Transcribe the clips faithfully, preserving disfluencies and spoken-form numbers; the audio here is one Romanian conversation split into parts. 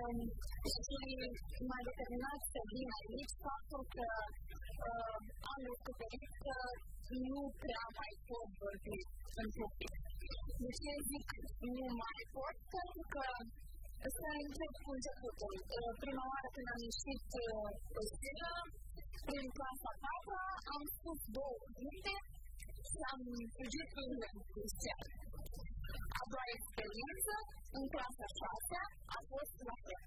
și m-a determinat să vin aici faptul că uh, am descoperit că nu prea mai pot vorbi în public. De ce zic nu mai pot? Pentru că să încep cu începutul. Uh, prima oară când am ieșit uh, pe scenă, prin clasa a patra, am spus două cuvinte și am fugit pe în scenă. A doua experiență, în clasa a șasea, a fost la fel.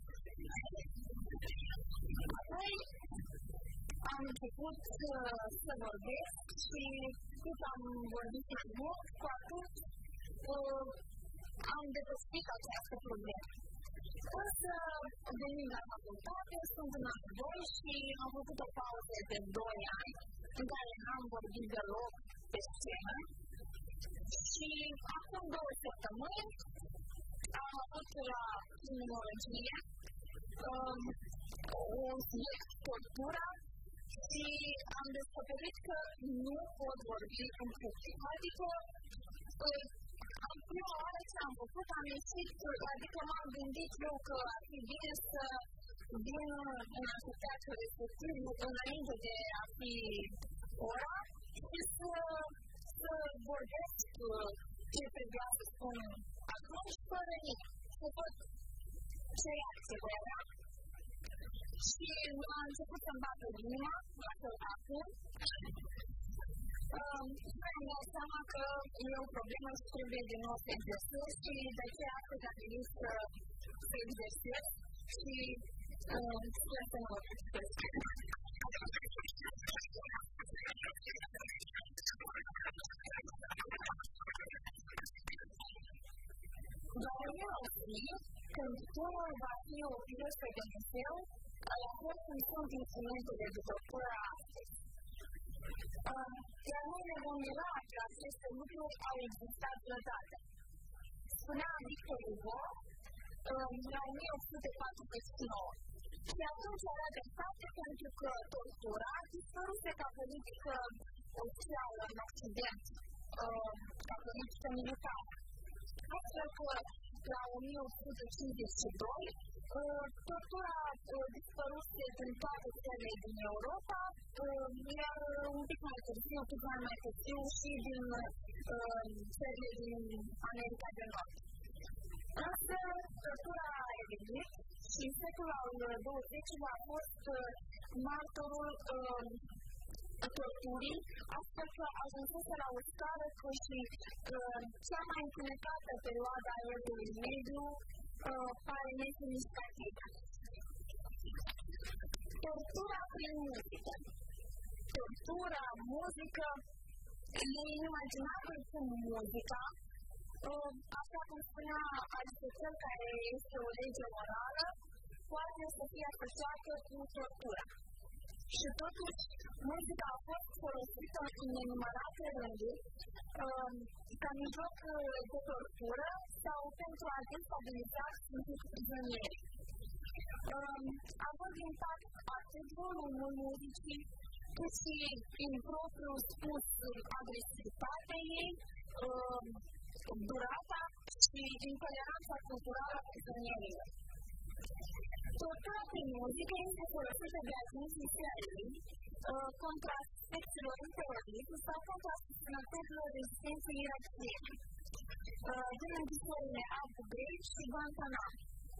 Apoi am început uh, să vorbesc și cât am vorbit mai mult, cu atât uh, am depășit această problemă. Însă venim la facultate, sunt în anul doi și am făcut o pauză de doi ani în care n-am vorbit deloc pe scenă. Și acum două săptămâni am avut la criminologie um, un subiect, tortura, și am descoperit că nu pot vorbi în public. Adică, uh, am prima oară ce am făcut, am ieșit, adică m-am gândit eu că ar fi bine să vin în asociația respectiv înainte de a fi ora și să să vorbesc ce trebuia să spun atunci fără nimic, să văd ce reacție voi avea. Și a început să-mi bată inima, la fel acum. Mi-am dat seama că e o problemă și trebuie din nou să exersez și de aceea astăzi am venit să, să exersez și uh, sper să mă opresc. Dar eu fi, când tunul va fi oprit pe Dumnezeu, la fel cum sunt instrumentele de doctoră astăzi. Iar noi ne vom mira că aceste lucruri au existat vreodată. Spunea Victor Hugo la o mie opt sute patruzeci și nouă. Și atunci era dreptate pentru că tortura dispăruse ca politică oficială în Occident, ca politică militară. Astfel că la o mie opt sute cincizeci și doi tortura dispăruse din toate țările din Europa, iar un pic mai târziu, cât mai mai târziu și din țările din America de Nord. Însă, tortura a revenit și în secolul al douăzecilea a fost martorul torturii, astfel că ajunsese la o scară că și cea mai întunecată perioadă a Evului Mediu pare nesemnificativă. Tortura prin muzică. Tortura, muzică, e inimaginabil cum muzica, așa cum spunea Aristotel, care este o lege morală, poate să fie asociată cu tortura. Și totuși, muzica a fost folosită în nenumărate rânduri ca mijloc de tortură sau pentru a destabiliza prizonieri. Având impact atât volumul muzicii, cât și prin propriul spus agresivitate ei, durata și intoleranța culturală a prizonierilor. Tortura prin muzică este folosită de agenții C I A contra aspectelor în terorism sau contra susținătorilor rezistenței irakiene din închisorile Abu Ghraib și Guantanamo.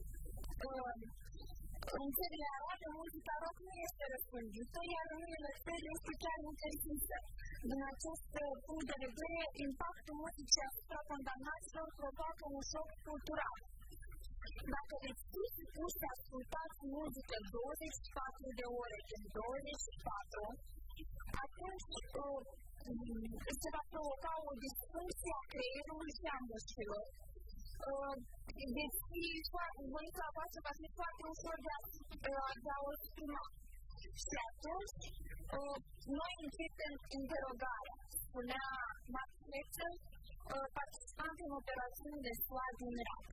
În țările arabe, muzica rock nu este răspândită, iar în unele țări este chiar interzisă. Din acest punct de vedere, impactul muzicii asupra condamnaților provoacă un șoc cultural. Dacă veți fi supuși să ascultați muzică douăzeci și patru de ore din douăzeci și patru, atunci se va provoca o disfuncție a creierului și a mușchilor. Deci, voința voastră va fi foarte ușor de a, de a o exprima. Și atunci, noi începem interogarea. Spunea Max Fletcher, participant în operațiunile S U A din Irak.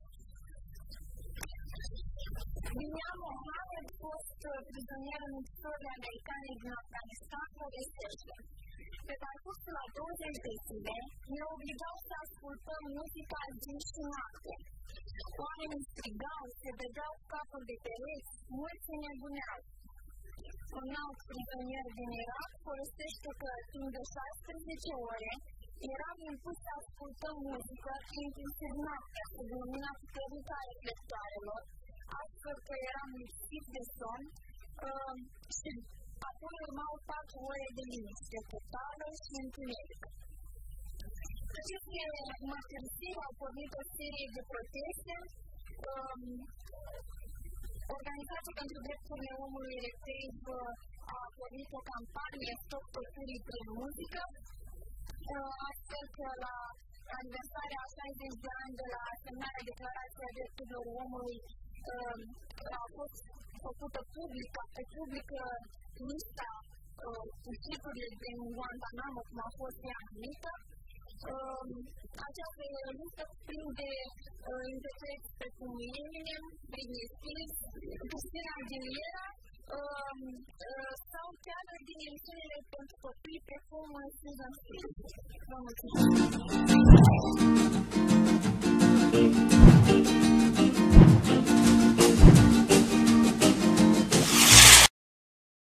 Binyam Mohammed, fost prizonier în închisorile americane din Afganistan, povestește. Pe parcursul la douăzeci de zile, ne obligau să ascultăm muzica zi și noapte. Oamenii strigau, se dădeau capul de pereți, mulți se nebuneau. Un alt prizonier din Irak folosește că timp de șaisprezece ore eram impus să ascultăm muzică inclusiv noaptea, sub lumina puternică a reflectoarelor, astfel că eram lipsiți de somn uh, și apoi urmau patru ore de liniște totală și întuneric. Aceste mărturisiri au pornit o serie de proteste. Um, Organizația pentru Drepturile Omului Retriv a pornit o campanie Stop Torturii prin muzică, astfel că la aniversarea a șaizeci de ani de la semnarea Declarației Drepturilor Omului a fost făcută publică, pe publică lista ucisurilor din Guantanamo, cum a fost ea numită. Această listă cuprinde interpreți precum Eminem, Britney Spears, Christina Aguilera sau chiar din emisiunile pentru copii precum Susan Street. Vă mulțumesc!